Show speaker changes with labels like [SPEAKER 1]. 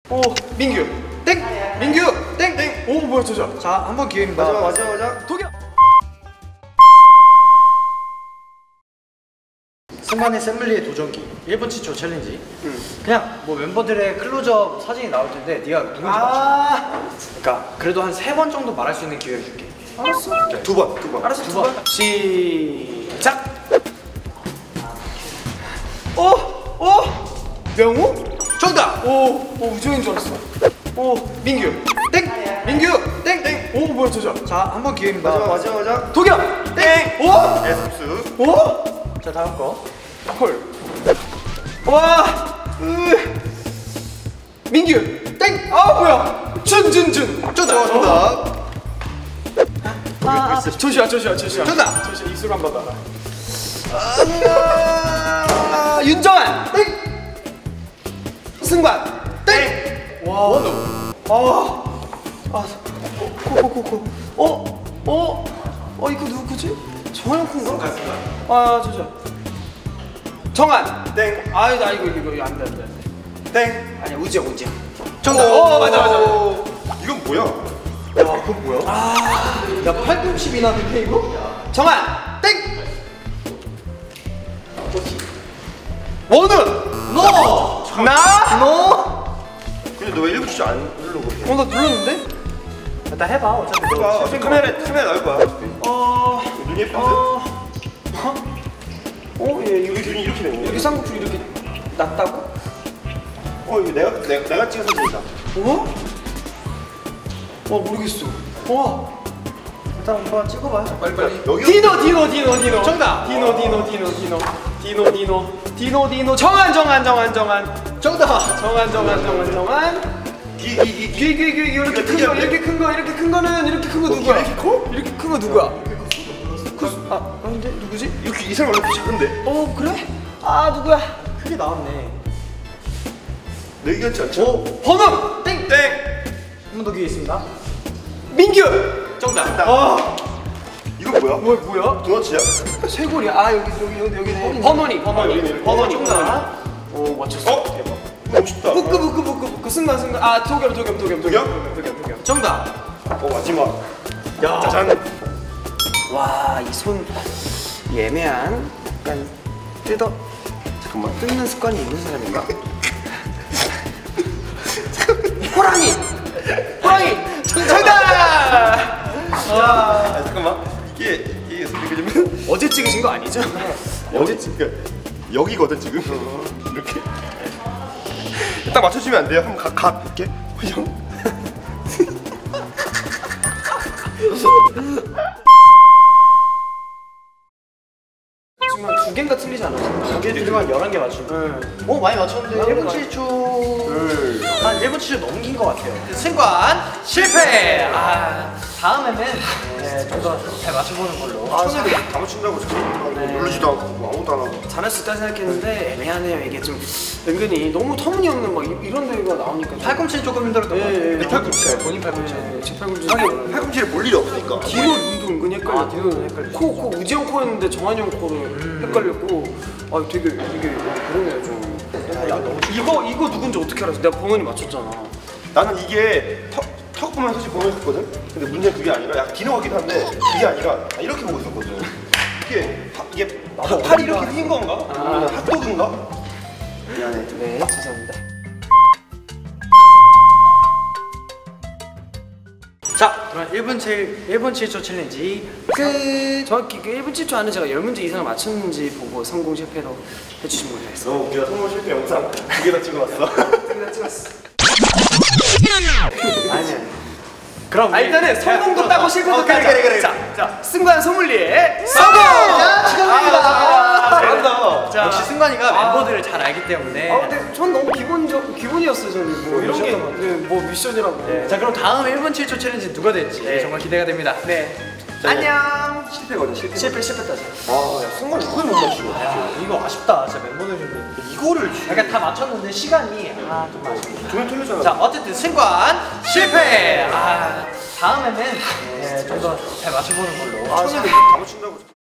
[SPEAKER 1] 오, 민규 땡! 민규 땡! 땡! 오, 뭐야 저자. 자, 한 번 기회입니다.
[SPEAKER 2] 마지막
[SPEAKER 1] 도겸!
[SPEAKER 3] 승관의 샘블리의 도전기 1분 7초 챌린지. 그냥 뭐 멤버들의 클로즈업 사진이 나올 텐데 네가 누군지 맞춰. 그러니까 그래도 한 3번 정도 말할 수 있는 기회를 줄게.
[SPEAKER 1] 알았어.
[SPEAKER 2] 두 번.
[SPEAKER 1] 알았어, 두 번. 시작! 명호? 정답! 오, 우정인 줄 알았어. 오, 민규 땡! 민규 땡! 땡! 오, 뭐야 저자. 자, 한 번 기회입니다.
[SPEAKER 2] 마지막.
[SPEAKER 1] 도겸 땡! 오!
[SPEAKER 2] 에스쿱스.
[SPEAKER 1] 오!
[SPEAKER 3] 자, 다음 거.
[SPEAKER 1] 헐. 와! 민규 땡! 아, 뭐야? 준준준.
[SPEAKER 2] 정답.
[SPEAKER 1] 조시야.
[SPEAKER 2] 정답.
[SPEAKER 1] 조시야, 입술 한 번 더. 윤정한 땡! 승관 땡! 와. 원우. 이거 누구지? 정한쿤가? 저자. 정한
[SPEAKER 2] 땡.
[SPEAKER 1] 나 이거 안 돼.
[SPEAKER 2] 땡.
[SPEAKER 1] 아니야, 우지야. 정답. 맞아.
[SPEAKER 2] 이건 뭐야?
[SPEAKER 1] 그건 뭐야? 야, 팔꿈치 나는데 이거? 정한 땡! 원우! 너! 너!
[SPEAKER 2] 근데 너 왜 1분 진짜 안 누르고 그래?
[SPEAKER 1] 나 눌렀는데?
[SPEAKER 3] 일단 해봐. 어차피 너
[SPEAKER 2] 어차피 카메라 나올 거야. 눈이 예쁜데?
[SPEAKER 1] 얘
[SPEAKER 2] 우리 눈이 이렇게 되는 거야?
[SPEAKER 1] 여기 쌍꺼풀 이렇게 났다고?
[SPEAKER 2] 이거 내가 찍은 사진이다.
[SPEAKER 1] 모르겠어.
[SPEAKER 3] 일단 오빠 찍어봐.
[SPEAKER 1] 빨리.
[SPEAKER 2] 여기?
[SPEAKER 1] 디노.
[SPEAKER 3] 정답.
[SPEAKER 1] 디노. 정한. 정한.
[SPEAKER 3] 정답.
[SPEAKER 2] 귀.
[SPEAKER 1] 이렇게 큰 거는 이렇게 큰 거 누구야?
[SPEAKER 2] 이렇게 커?
[SPEAKER 1] 이렇게 큰 거 누구야? 근데 누구지?
[SPEAKER 2] 이렇게 이 사람 원래 작은데?
[SPEAKER 1] 그래? 누구야?
[SPEAKER 3] 크게 나왔네.
[SPEAKER 2] 내 얘기 같지 않죠?
[SPEAKER 1] 번호 땡!
[SPEAKER 3] 한 번 더 기회 있습니다.
[SPEAKER 1] 민규 정답.
[SPEAKER 2] 이건 뭐야?
[SPEAKER 1] 뭐야?
[SPEAKER 2] 도넛이야?
[SPEAKER 1] 쇄골이야. 여기네. 번호니. 정답. 오, 맞췄어. 대박.
[SPEAKER 2] 멋있다.
[SPEAKER 1] 부끄 승관. 도겸. 정답.
[SPEAKER 2] 마지막.
[SPEAKER 1] 야.
[SPEAKER 2] 짜잔.
[SPEAKER 1] 와, 이 손 애매한 약간
[SPEAKER 2] 잠깐만.
[SPEAKER 1] 뜯는 습관이 있는 사람인가? 호랑이. 정답.
[SPEAKER 2] 잠깐만. 이게 좀
[SPEAKER 1] 어제 찍으신 거 아니죠?
[SPEAKER 2] 여기거든 지금. 이렇게. 딱 맞춰주면 안 돼요? 한번 가 이렇게.
[SPEAKER 1] 지금 한 2개인가 틀리지 않았어?
[SPEAKER 3] 2개 들으면 11개 맞추면. 많이 맞췄는데 1분 7초. 한 1분 7초 넘긴 것 같아요.
[SPEAKER 1] 승관 실패.
[SPEAKER 3] 다음에는 좀 더 잘 맞춰보는 걸로.
[SPEAKER 2] 처음에 다 맞춘다고 누르지도 않고 아무것도 안 하고.
[SPEAKER 1] 잘할 수 있다 생각했는데 애매하네요. 이게 좀 은근히 너무 터무니없는 막 이런 데가 나오니까
[SPEAKER 3] 팔꿈치는 조금 힘들었던 것 같아요.
[SPEAKER 2] 네 팔꿈치.
[SPEAKER 3] 본인 팔꿈치.
[SPEAKER 1] 제 팔꿈치.
[SPEAKER 2] 하긴 팔꿈치를 볼 일이 없으니까.
[SPEAKER 1] 뒤로 눈도 은근히 헷갈려.
[SPEAKER 3] 뒤로는 헷갈려.
[SPEAKER 1] 코 우지영 코였는데 정한이 형 코를 헷갈렸고. 되게 그러네요 좀. 이거 누군지 어떻게 알았어? 내가 번호니 맞췄잖아.
[SPEAKER 2] 나는 이게 턱 보면 사실 보였었거든? 근데 문제는 그게 아니라 약간 디노 같기도 한데 그게 아니라 이렇게 보고 있었거든. 이게 팔이 이렇게 휜 건가? 아니면 핫도그인가? 미안해.
[SPEAKER 1] 네, 죄송합니다.
[SPEAKER 3] 자, 그럼 1분 7초 챌린지 끝.
[SPEAKER 1] 정확히 그 1분 7초 안에 제가 10문제 이상을 맞췄는지 보고 성공 실패로 해주시면 되겠습니다.
[SPEAKER 2] 너 우리가 성공 실패 영상 2개 다 찍어왔어.
[SPEAKER 1] 다 찍었어.
[SPEAKER 3] 아니야. 그럼
[SPEAKER 1] 일단은 성공도 따고 실패도 따자.
[SPEAKER 2] 그래.
[SPEAKER 1] 자, 승관 소믈리에 성공!
[SPEAKER 2] 잘한다.
[SPEAKER 3] 자, 역시 승관이가 멤버들을 잘 알기 때문에.
[SPEAKER 1] 근데 전 너무 기본이었어요. 저는 뭐 이런 게 뭐 미션이라고.
[SPEAKER 3] 자, 그럼 다음 1분 7초 챌린지 누가 될지 정말 기대가 됩니다.
[SPEAKER 1] 네.
[SPEAKER 3] 자,
[SPEAKER 1] 안녕.
[SPEAKER 2] 실패거든 실패.
[SPEAKER 1] 실패 따자.
[SPEAKER 2] 야 순간 이걸 못 맞추고.
[SPEAKER 3] 이거 아쉽다. 진짜 멤버들 중에.
[SPEAKER 2] 이거를
[SPEAKER 3] 약간 다 맞췄는데 시간이 좀 아쉽다.
[SPEAKER 2] 조명 틀렸잖아.
[SPEAKER 3] 자, 어쨌든 승관 실패. 다음에는 좀 더 잘 맞춰보는 걸로.
[SPEAKER 2] 처음에 다 맞춘다고.